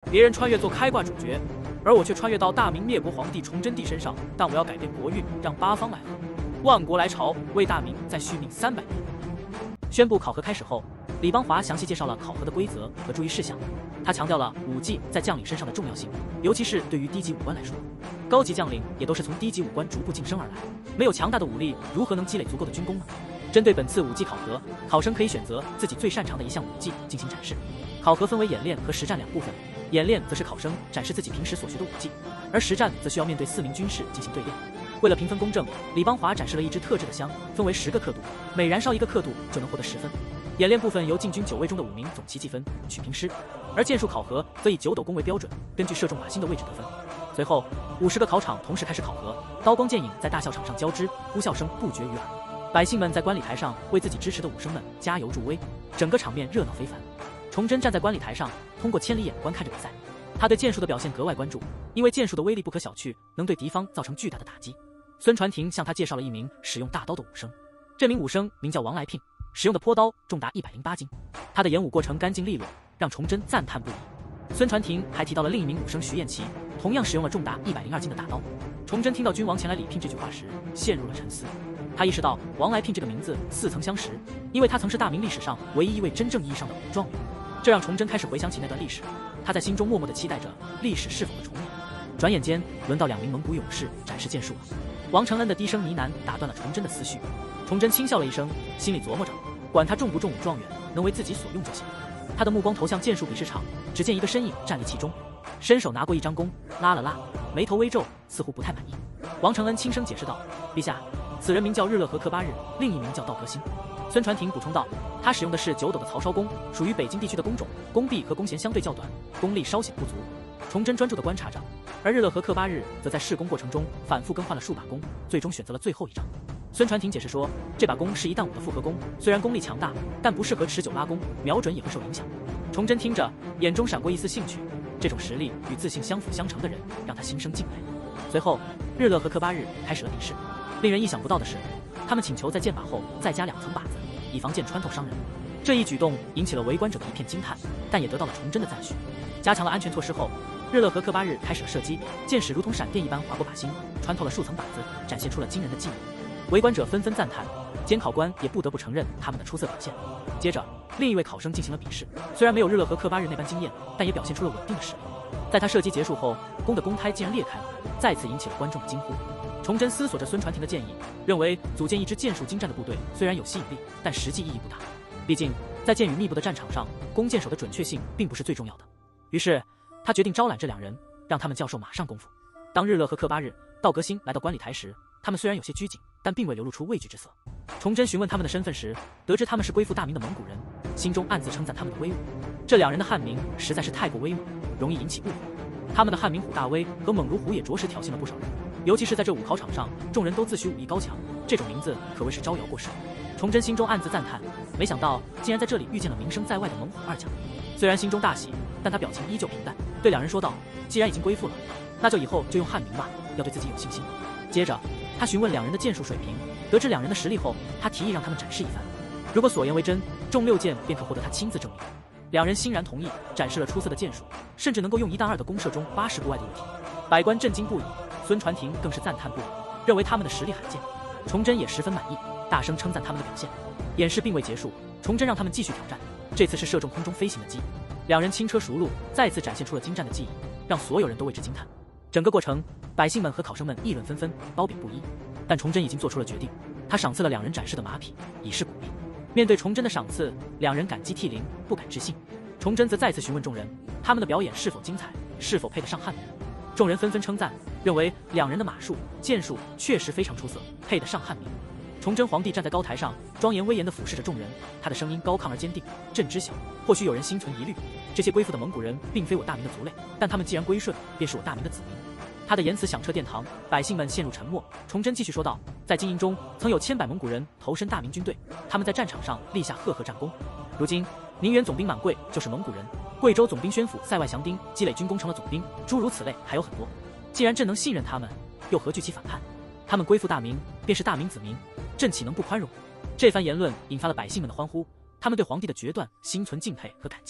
别人穿越做开挂主角，而我却穿越到大明灭国皇帝崇祯帝身上。但我要改变国运，让八方来和，万国来朝，为大明再续命300年。宣布考核开始后，李邦华详细介绍了考核的规则和注意事项。他强调了武技在将领身上的重要性，尤其是对于低级武官来说，高级将领也都是从低级武官逐步晋升而来，没有强大的武力，如何能积累足够的军功呢？针对本次武技考核，考生可以选择自己最擅长的一项武技进行展示。考核分为演练和实战2部分，演练则是考生展示自己平时所学的武技，而实战则需要面对4名军士进行对练。为了评分公正，李邦华展示了一支特制的香，分为10个刻度，每燃烧1个刻度就能获得10分。演练部分由进军9位中的5名总齐计分，取平师，而剑术考核则以9斗弓为标准，根据射中靶心的位置得分。随后50个考场同时开始考核，刀光剑影在大笑场上交织，呼啸声不绝于耳。百姓们在观礼台上为自己支持的武生们加油助威，整个场面热闹非凡。崇祯站在观礼台上，通过千里眼观看着比赛，他对剑术的表现格外关注，因为剑术的威力不可小觑，能对敌方造成巨大的打击。孙传庭向他介绍了一名使用大刀的武生，这名武生名叫王来聘，使用的坡刀重达108斤，他的演武过程干净利落，让崇祯赞叹不已。孙传庭还提到了另一名武生徐彦奇，同样使用了重达102斤的大刀。崇祯听到君王前来礼聘这句话时，陷入了沉思。他意识到王来聘这个名字似曾相识，因为他曾是大明历史上唯一一位真正意义上的武状元。这让崇祯开始回想起那段历史，他在心中默默地期待着历史是否会重演。转眼间，轮到2名蒙古勇士展示剑术了。王承恩的低声呢喃打断了崇祯的思绪。崇祯轻笑了一声，心里琢磨着，管他中不中武状元，能为自己所用就行。他的目光投向剑术比试场，只见一个身影站立其中，伸手拿过一张弓，拉了拉，眉头微皱，似乎不太满意。王承恩轻声解释道：“陛下，此人名叫日勒和克巴日，另一名叫道格辛。”孙传庭补充道：“他使用的是9斗的曹烧弓，属于北京地区的弓种，弓臂和弓弦相对较短，功力稍显不足。”崇祯专注地观察着，而日勒和克巴日则在试弓过程中反复更换了数把弓，最终选择了最后一张。孙传庭解释说，这把弓是1:5的复合弓，虽然功力强大，但不适合持久拉弓，瞄准也会受影响。崇祯听着，眼中闪过一丝兴趣，这种实力与自信相辅相成的人，让他心生敬佩。随后，日勒和克巴日开始了比试。令人意想不到的是，他们请求在箭靶后再加2层靶子，以防箭穿透伤人。这一举动引起了围观者的一片惊叹，但也得到了崇祯的赞许。加强了安全措施后，日勒和克巴日开始了射击，箭矢如同闪电一般划过靶心，穿透了数层靶子，展现出了惊人的技艺。围观者纷纷赞叹，监考官也不得不承认他们的出色表现。接着，另一位考生进行了比试，虽然没有日勒和克巴日那般惊艳，但也表现出了稳定的实力。在他射击结束后，弓的弓胎竟然裂开了，再次引起了观众的惊呼。崇祯思索着孙传庭的建议，认为组建一支剑术精湛的部队虽然有吸引力，但实际意义不大。毕竟，在箭雨密布的战场上，弓箭手的准确性并不是最重要的。于是，他决定招揽这2人，让他们教授马上功夫。当日勒和克巴日、道格辛来到观礼台时，他们虽然有些拘谨，但并未流露出畏惧之色。崇祯询问他们的身份时，得知他们是归附大明的蒙古人，心中暗自称赞他们的威武。这2人的汉名实在是太过威猛，容易引起误会。他们的汉名虎大威和猛如虎也着实挑衅了不少人，尤其是在这武考场上，众人都自诩武艺高强，这种名字可谓是招摇过市。崇祯心中暗自赞叹，没想到竟然在这里遇见了名声在外的猛虎2将。虽然心中大喜，但他表情依旧平淡，对2人说道：“既然已经归附了，那就以后就用汉名吧，要对自己有信心。”接着，他询问2人的剑术水平，得知2人的实力后，他提议让他们展示一番。如果所言为真，中6箭便可获得他亲自证明。2人欣然同意，展示了出色的剑术，甚至能够用1:2的弓射中80步外的物体。百官震惊不已，孙传庭更是赞叹不已，认为他们的实力罕见。崇祯也十分满意，大声称赞他们的表现。演示并未结束，崇祯让他们继续挑战，这次是射中空中飞行的鸡。2人轻车熟路，再次展现出了精湛的技艺，让所有人都为之惊叹。整个过程，百姓们和考生们议论纷纷，褒贬不一。但崇祯已经做出了决定，他赏赐了2人展示的马匹，以示鼓励。面对崇祯的赏赐，2人感激涕零，不敢置信。崇祯则再次询问众人，他们的表演是否精彩，是否配得上汉名。众人纷纷称赞，认为2人的马术、剑术确实非常出色，配得上汉名。崇祯皇帝站在高台上，庄严威严地俯视着众人，他的声音高亢而坚定。朕知晓，或许有人心存疑虑，这些归附的蒙古人并非我大明的族类，但他们既然归顺，便是我大明的子民。他的言辞响彻殿堂，百姓们陷入沉默。崇祯继续说道：“在金营中，曾有千百蒙古人投身大明军队，他们在战场上立下赫赫战功。如今，宁远总兵满贵就是蒙古人，贵州总兵宣府塞外降丁，积累军功成了总兵，诸如此类还有很多。既然朕能信任他们，又何惧其反叛？他们归附大明，便是大明子民，朕岂能不宽容？”这番言论引发了百姓们的欢呼，他们对皇帝的决断心存敬佩和感激。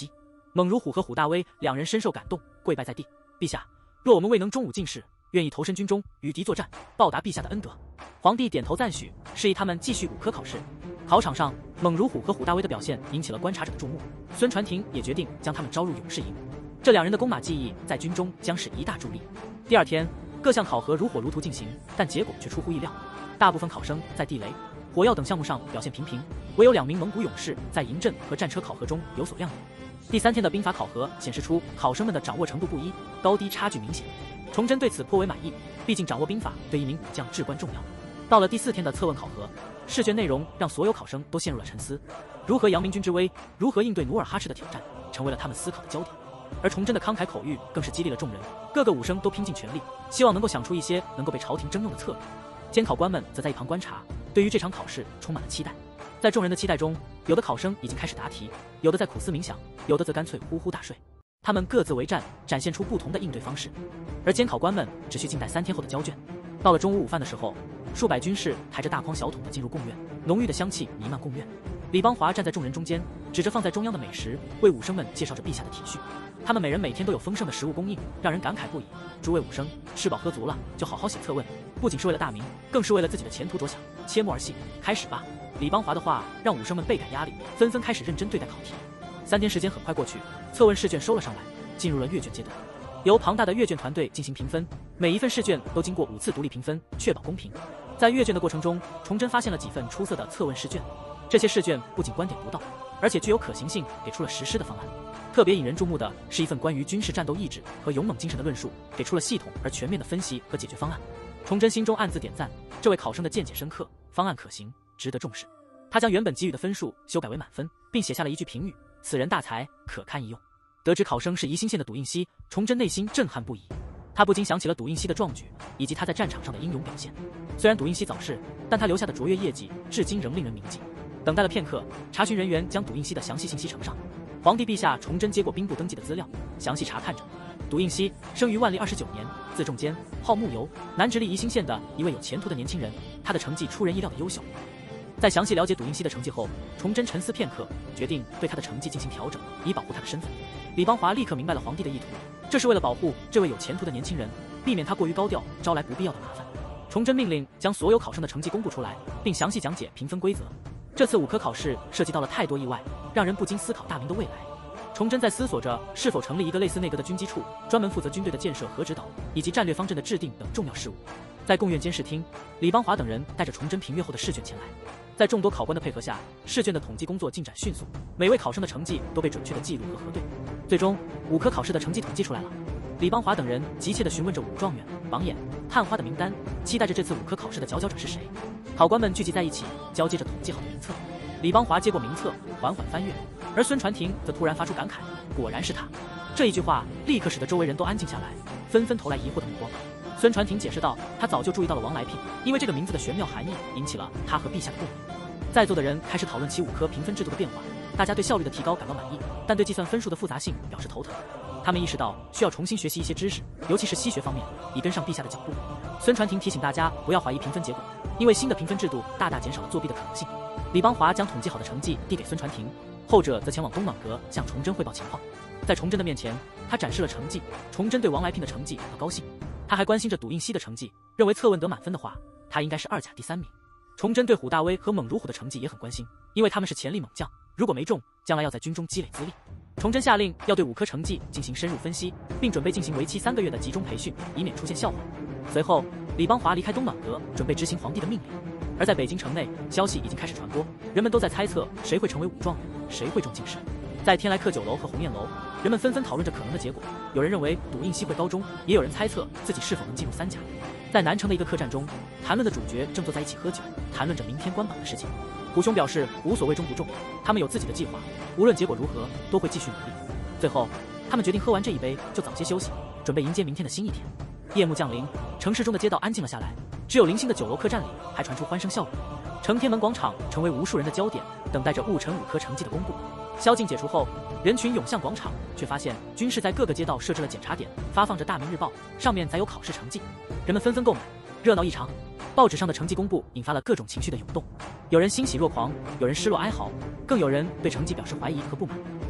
猛如虎和虎大威两人深受感动，跪拜在地：“陛下，若我们未能中武进士，愿意投身军中，与敌作战，报答陛下的恩德。”皇帝点头赞许，示意他们继续武科考试。考场上，猛如虎和虎大威的表现引起了观察者的注目。孙传庭也决定将他们招入勇士营。这两人的弓马技艺在军中将是一大助力。第二天，各项考核如火如荼进行，但结果却出乎意料。大部分考生在地雷、火药等项目上表现平平，唯有2名蒙古勇士在营阵和战车考核中有所亮眼。第3天的兵法考核显示出考生们的掌握程度不一，高低差距明显。崇祯对此颇为满意，毕竟掌握兵法对一名武将至关重要。到了第4天的测问考核，试卷内容让所有考生都陷入了沉思，如何扬明军之威，如何应对努尔哈赤的挑战，成为了他们思考的焦点。而崇祯的慷慨口谕更是激励了众人，各个武生都拼尽全力，希望能够想出一些能够被朝廷征用的策略。监考官们则在一旁观察，对于这场考试充满了期待。在众人的期待中，有的考生已经开始答题，有的在苦思冥想，有的则干脆呼呼大睡。他们各自为战，展现出不同的应对方式。而监考官们只需静待3天后的交卷。到了中午午饭的时候，数百军士抬着大筐小桶的进入贡院，浓郁的香气弥漫贡院。李邦华站在众人中间，指着放在中央的美食，为武生们介绍着陛下的体恤。他们每人每天都有丰盛的食物供应，让人感慨不已。诸位武生，吃饱喝足了，就好好写测问，不仅是为了大明，更是为了自己的前途着想。切莫儿戏，开始吧！李邦华的话让武生们倍感压力，纷纷开始认真对待考题。3天时间很快过去，测问试卷收了上来，进入了阅卷阶段。由庞大的阅卷团队进行评分，每一份试卷都经过5次独立评分，确保公平。在阅卷的过程中，崇祯发现了几份出色的测问试卷，这些试卷不仅观点独到，而且具有可行性，给出了实施的方案。特别引人注目的是一份关于军事战斗意志和勇猛精神的论述，给出了系统而全面的分析和解决方案。崇祯心中暗自点赞，这位考生的见解深刻，方案可行，值得重视。他将原本给予的分数修改为满分，并写下了一句评语：“此人大才，可堪一用。”得知考生是宜兴县的笃应熙，崇祯内心震撼不已。他不禁想起了笃应熙的壮举，以及他在战场上的英勇表现。虽然笃应熙早逝，但他留下的卓越业绩至今仍令人铭记。等待了片刻，查询人员将笃应熙的详细信息呈上。皇帝陛下崇祯接过兵部登记的资料，详细查看着。笃应熙生于万历29年，字仲坚，号慕游，南直隶宜兴县的一位有前途的年轻人。他的成绩出人意料的优秀。在详细了解笃应熙的成绩后，崇祯沉思片刻，决定对他的成绩进行调整，以保护他的身份。李邦华立刻明白了皇帝的意图，这是为了保护这位有前途的年轻人，避免他过于高调，招来不必要的麻烦。崇祯命令将所有考生的成绩公布出来，并详细讲解评分规则。这次武科考试涉及到了太多意外，让人不禁思考大明的未来。崇祯在思索着是否成立一个类似内阁的军机处，专门负责军队的建设和指导，以及战略方针的制定等重要事务。在贡院监视厅，李邦华等人带着崇祯评阅后的试卷前来。在众多考官的配合下，试卷的统计工作进展迅速，每位考生的成绩都被准确的记录和核对。最终，武科考试的成绩统计出来了。李邦华等人急切地询问着武状元、榜眼、探花的名单，期待着这次武科考试的佼佼者是谁。考官们聚集在一起，交接着统计好的名册。李邦华接过名册，缓缓翻阅，而孙传庭则突然发出感慨：“果然是他！”这一句话立刻使得周围人都安静下来，纷纷投来疑惑的目光。孙传庭解释道：“他早就注意到了王来聘，因为这个名字的玄妙含义引起了他和陛下的共鸣。”在座的人开始讨论起武科评分制度的变化，大家对效率的提高感到满意，但对计算分数的复杂性表示头疼。他们意识到需要重新学习一些知识，尤其是西学方面，以跟上陛下的脚步。孙传庭提醒大家不要怀疑评分结果，因为新的评分制度大大减少了作弊的可能性。李邦华将统计好的成绩递给孙传庭，后者则前往东暖阁向崇祯汇报情况。在崇祯的面前，他展示了成绩。崇祯对王来聘的成绩感到高兴，他还关心着笃应熙的成绩，认为测问得满分的话，他应该是2甲第3名。崇祯对虎大威和猛如虎的成绩也很关心，因为他们是潜力猛将，如果没中，将来要在军中积累资历。崇祯下令要对武科成绩进行深入分析，并准备进行为期3个月的集中培训，以免出现笑话。随后，李邦华离开东暖阁，准备执行皇帝的命令。而在北京城内，消息已经开始传播，人们都在猜测谁会成为武状元，谁会中进士。在天来客酒楼和鸿雁楼，人们纷纷讨论着可能的结果。有人认为笃应熙会高中，也有人猜测自己是否能进入3甲。在南城的一个客栈中，谈论的主角正坐在一起喝酒，谈论着明天官榜的事情。虎兄表示无所谓中不中，他们有自己的计划，无论结果如何，都会继续努力。最后，他们决定喝完这一杯就早些休息，准备迎接明天的新一天。夜幕降临，城市中的街道安静了下来，只有零星的酒楼客栈里还传出欢声笑语。承天门广场成为无数人的焦点，等待着戊辰武科成绩的公布。宵禁解除后，人群涌向广场，却发现军士在各个街道设置了检查点，发放着《大明日报》，上面载有考试成绩，人们纷纷购买，热闹异常。报纸上的成绩公布引发了各种情绪的涌动，有人欣喜若狂，有人失落哀嚎，更有人对成绩表示怀疑和不满。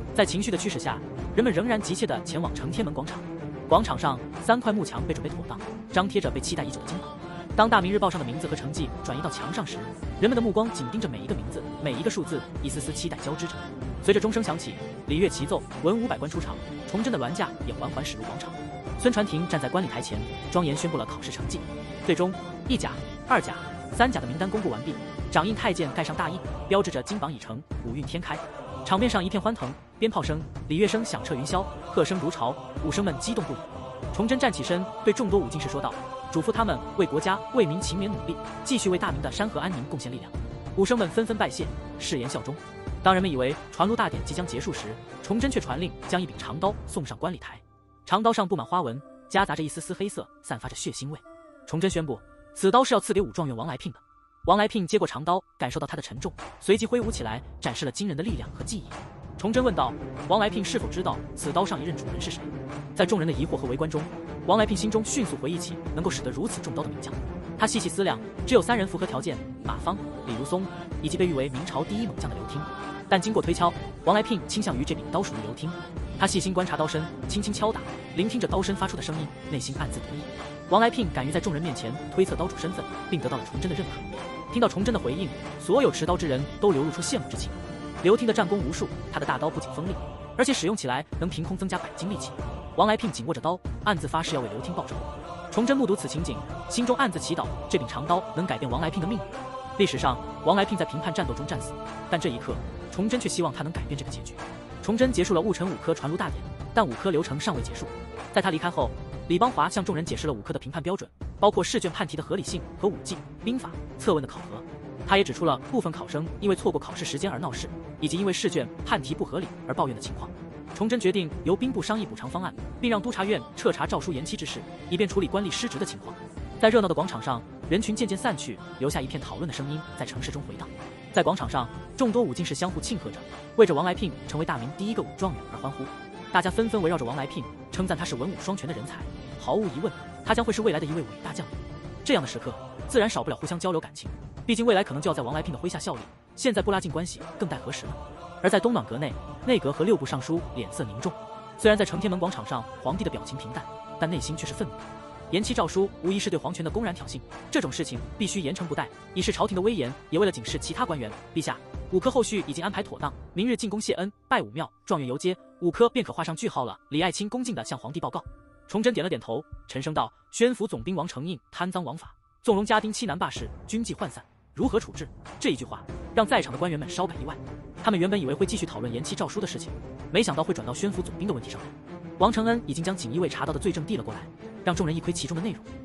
在情绪的驱使下，人们仍然急切地前往承天门广场。广场上3块幕墙被准备妥当，张贴着被期待已久的金榜。当大明日报上的名字和成绩转移到墙上时，人们的目光紧盯着每一个名字，每一个数字，一丝丝期待交织着。随着钟声响起，礼乐齐奏，文武百官出场，崇祯的銮驾也缓缓驶入广场。孙传庭站在观礼台前，庄严宣布了考试成绩。最终，1甲、2甲、3甲的名单公布完毕，掌印太监盖上大印，标志着金榜已成，五运天开。场面上一片欢腾，鞭炮声、礼乐声响彻云霄，贺声如潮，武生们激动不已。崇祯站起身，对众多武进士说道，嘱咐他们为国家为民勤勉努力，继续为大明的山河安宁贡献力量。武生们纷纷拜谢，誓言效忠。当人们以为传炉大典即将结束时，崇祯却传令将一柄长刀送上观礼台。长刀上布满花纹，夹杂着一丝丝黑色，散发着血腥味。崇祯宣布，此刀是要赐给武状元王来聘的。王来聘接过长刀，感受到它的沉重，随即挥舞起来，展示了惊人的力量和技艺。崇祯问道，王来聘是否知道此刀上一任主人是谁？在众人的疑惑和围观中，王来聘心中迅速回忆起能够使得如此重刀的名将。他细细思量，只有3人符合条件，马芳、李如松以及被誉为明朝第一猛将的刘听。但经过推敲，王来聘倾向于这柄刀属于刘听。他细心观察刀身，轻轻敲打，聆听着刀身发出的声音，内心暗自得意。王来聘敢于在众人面前推测刀主身份，并得到了崇祯的认可。听到崇祯的回应，所有持刀之人都流露出羡慕之情。刘听的战功无数，他的大刀不仅锋利，而且使用起来能凭空增加100斤力气。王来聘紧握着刀，暗自发誓要为刘听报仇。崇祯目睹此情景，心中暗自祈祷这柄长刀能改变王来聘的命运。历史上，王来聘在平叛战斗中战死，但这一刻，崇祯却希望他能改变这个结局。崇祯结束了戊辰5科传炉大典，但5科流程尚未结束。在他离开后，李邦华向众人解释了5科的评判标准，包括试卷判题的合理性和武技、兵法、策问的考核。他也指出了部分考生因为错过考试时间而闹事，以及因为试卷判题不合理而抱怨的情况。崇祯决定由兵部商议补偿方案，并让督察院彻查诏书延期之事，以便处理官吏失职的情况。在热闹的广场上，人群渐渐散去，留下一片讨论的声音在城市中回荡。在广场上，众多武进士相互庆贺着，为着王来聘成为大明第一个武状元而欢呼。大家纷纷围绕着王来聘，称赞他是文武双全的人才。毫无疑问，他将会是未来的一位伟大将领。这样的时刻，自然少不了互相交流感情。毕竟未来可能就要在王来聘的麾下效力，现在不拉近关系，更待何时呢？而在东暖阁内，内阁和6部尚书脸色凝重。虽然在承天门广场上，皇帝的表情平淡，但内心却是愤怒。延期诏书无疑是对皇权的公然挑衅，这种事情必须严惩不贷，以示朝廷的威严，也为了警示其他官员。陛下，5科后续已经安排妥当，明日进宫谢恩，拜武庙，状元游街，5科便可画上句号了。李爱卿恭敬地向皇帝报告。崇祯点了点头，沉声道：宣府总兵王承应贪赃枉法，纵容家丁欺男霸士，军纪涣散，如何处置？这一句话让在场的官员们稍感意外。他们原本以为会继续讨论延期诏书的事情，没想到会转到宣府总兵的问题上来。王承恩已经将锦衣卫查到的罪证递了过来，让众人一窥其中的内容。